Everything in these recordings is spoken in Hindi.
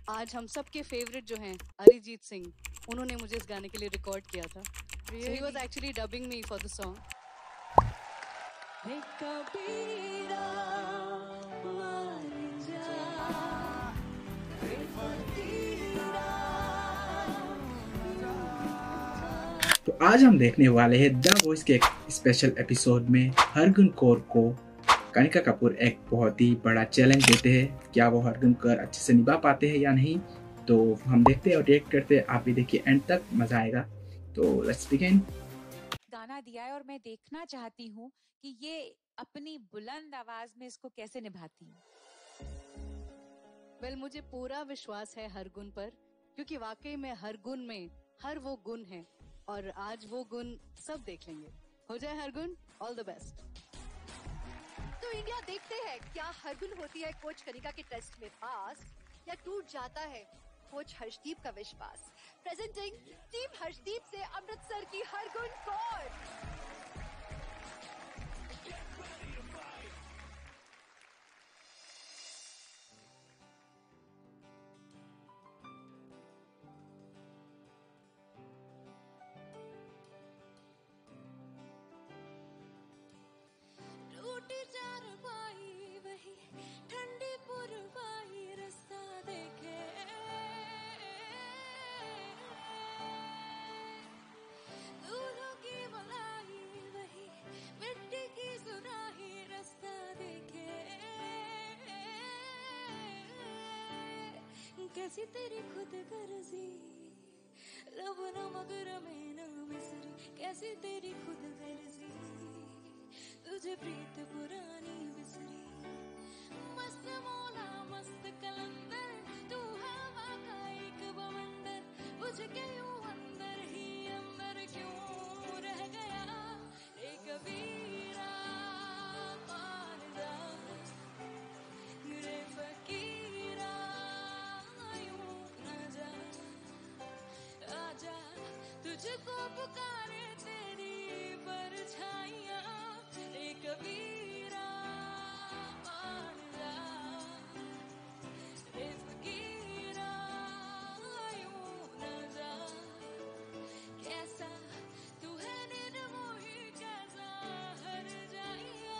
आज हम सबके फेवरेट जो हैं अरिजीत सिंह, उन्होंने मुझे इस गाने के लिए रिकॉर्ड किया था। So he was actually dubbing me for the song. तो आज हम देखने वाले हैं द वॉइस के एक स्पेशल एपिसोड में हरगुन कौर को कनिका कपूर एक बहुत ही बड़ा चैलेंज देते हैं। क्या वो हरगुन कौर अच्छे से निभा पाते हैं या नहीं, तो हम देखते हैं और रिएक्ट करते हैं। आप भी देखिए एंड तक, मजा आएगा। तो लेट्स बिगिन। गाना दिया है और मैं देखना चाहती हूँ कि ये अपनी बुलंद आवाज में इसको कैसे निभाती है। वेल, मुझे पूरा विश्वास है हरगुन पर, क्योंकि वाकई में हरगुन में हर वो गुण है और आज वो गुण सब देख लेंगे। हो जाए हरगुन, ऑल द बेस्ट। तो इंडिया देखते हैं क्या हरगुन होती है कोच कनिका के टेस्ट में पास या टूट जाता है कोच हर्षदीप का विश्वास। प्रेजेंटिंग टीम हर्षदीप से अमृतसर की हरगुन कौर। कैसी तेरी खुद गर्जी लब नमक रमे न मिसरी, कैसी तेरी खुद गर्जी तुझे प्रीत पुरानी बिसरी। मस्त मौला मस्त कलंदर तू हवा का एक बवंडर, बुझ के यूं अंदर ही अंदर क्यों रह गया रे कबीरा। मान जा रे फकीरा, तुझको पुकारे तेरी परछाइयां रे कबीरा। मान जा रे फकीरा, यूं न जा। कैसा तू है निर्मोही, कैसा हर जाइया।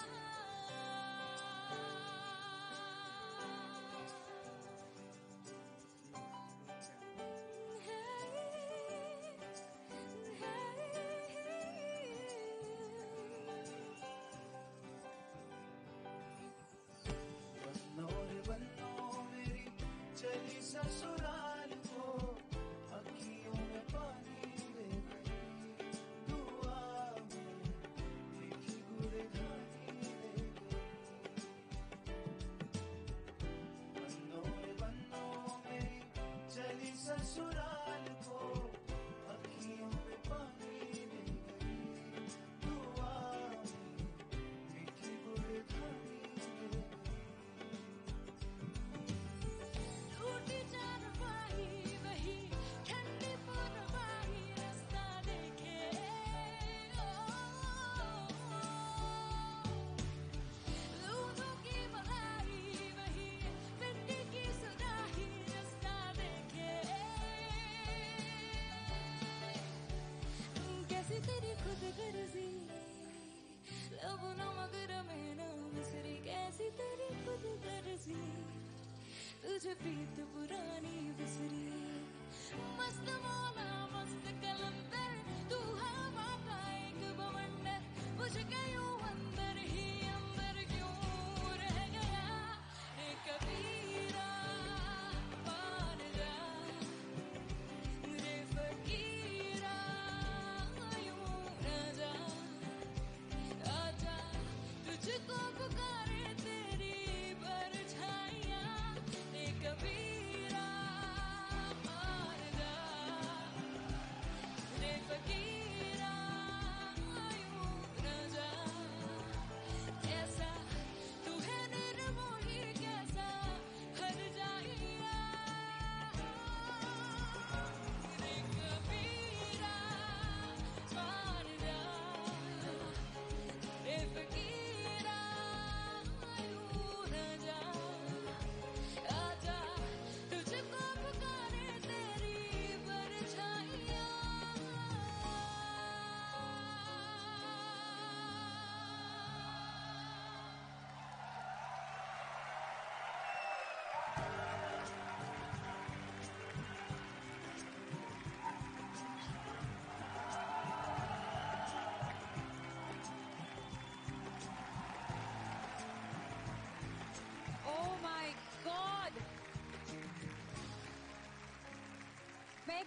ससुराल को अखियों में पानी दे गई, दुआ में लिखी गुड़गानी दे गई। बन्नों मेरी चली ससुराल को अखियों में पानी दे गई, दुआ में लिखी गुड़गानी दे गई। तेरी खुद गर्जी लब नमक रमे न मिसरी, कैसी तेरी खुद गर्जी तुझे प्रीत पुरानी बिसरी। मस्त मौला मस्त कलंदर तू हवा का एक बवंडर, बुझ के यूं अंदर ही अंदर क्यों रह गया रे कबीरा। मान जा रे फकीरा, तुझको पुकारे तेरी परछाइयां रे कबीरा। मान जा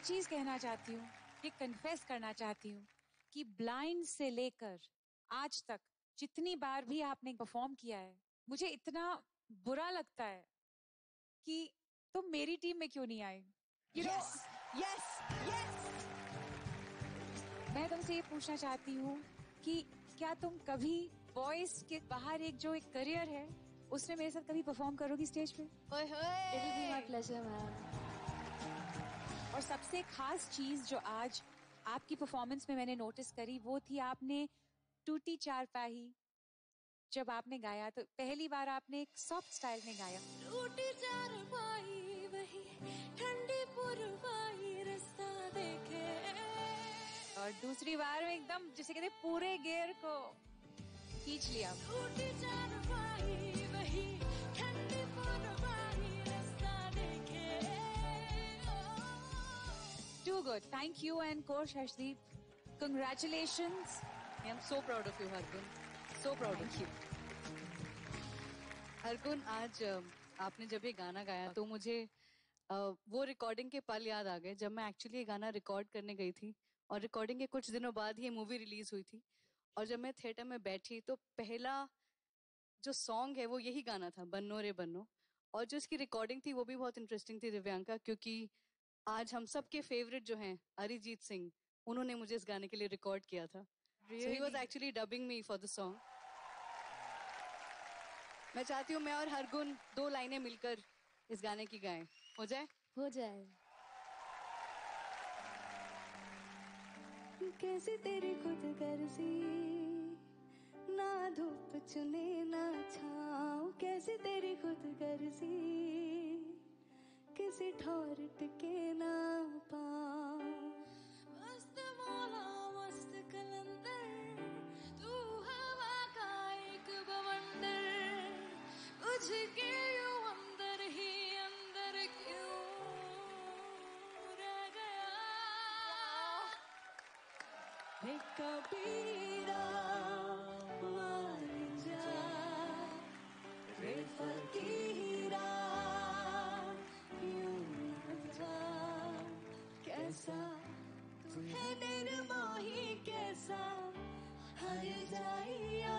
एक चीज कहना चाहती हूँ, ये कन्फेस करना चाहती हूँ कि ब्लाइंड से लेकर आज तक जितनी बार भी आपने परफॉर्म किया है, मुझे इतना बुरा लगता है कि तुम मेरी टीम में क्यों नहीं आए। Yes, yes, yes. मैं तुमसे ये पूछना चाहती हूँ कि क्या तुम कभी वॉइस के बाहर एक जो एक करियर है उसमें मेरे साथ कभी परफॉर्म करोगी स्टेज पे? ओए होए. It will be my pleasure, ma'am. और सबसे खास चीज जो आज आपकी परफॉर्मेंस में मैंने नोटिस करी वो थी आपने टूटी चारपाही जब आपने गाया, तो पहली बार आपने एक सॉफ्ट स्टाइल में गाया। टूटी चारपाई वही ठंडी पुरवाई रास्ता देखे। और दूसरी बार में एकदम जिसे कहते हैं पूरे गियर को खींच लिया। टूटी चारपाई वही ठंडी पुरवाई रास्ता देखे। Too good. Thank you and coach Harshdeep. Congratulations. I am so proud of you, Hargun. So proud of you. Hargun, आज आपने जब ये गाना गाया तो मुझे वो रिकॉर्डिंग के पल याद आ गए जब मैं एक्चुअली ये गाना रिकॉर्ड करने गई थी और रिकॉर्डिंग के कुछ दिनों बाद ये मूवी रिलीज हुई थी और जब मैं थिएटर में बैठी तो पहला जो सॉन्ग है वो यही गाना था, बन्नो रे बन्नो। और जो इसकी रिकॉर्डिंग थी वो भी बहुत इंटरेस्टिंग थी दिव्यांका, क्योंकि आज हम सब के फेवरेट जो हैं अरिजीत सिंह, उन्होंने मुझे इस गाने के लिए रिकॉर्ड किया था। So he was actually dubbing me for the song. मैं चाहती हूँ मैं और हरगुन 2 लाइनें मिलकर इस गाने की गाएं। हो जाए? हो जाए। कैसी तेरी खुद गर्जी, ना धूप चुने ना छाँव, कैसी तेरी खुद गर्जी, किसी ठौर टिके ना पाँव। मस्त मौला मस्त कलंदर, तू हवा का एक बवंडर, तुझके यूं अंदर ही अंदर क्यों रह गया। हे कबीरा मान जा, रे फकीरा यूं न जा, कैसा तू है निर्मोही, कैसा हर जाइया।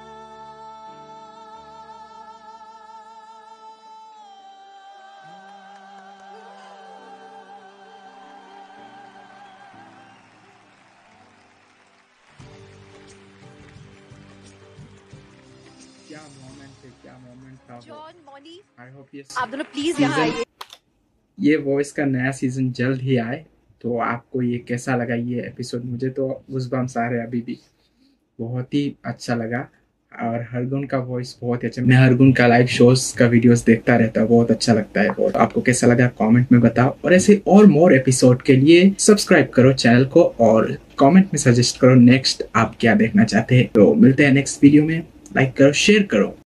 क्या मोमेंट है, क्या मोमेंट था वो। जॉन, मॉनी, आई होप ये आप दोनों प्लीज यहाँ आइए। ये वॉइस का नया सीजन जल्द ही आए, तो आपको ये कैसा लगा ये एपिसोड? मुझे तो गूज़बम्स आ रहे हैं अभी भी, बहुत ही अच्छा लगा। और हरगुन का वॉइस बहुत ही अच्छा, मैं हरगुन का लाइव शोज का वीडियोस देखता रहता हूँ, बहुत अच्छा लगता है। बहुत आपको कैसा लगा कमेंट में बताओ, और ऐसे और मोर एपिसोड के लिए सब्सक्राइब करो चैनल को और कमेंट में सजेस्ट करो नेक्स्ट आप क्या देखना चाहते हैं। तो मिलते हैं नेक्स्ट वीडियो में, लाइक करो, शेयर करो।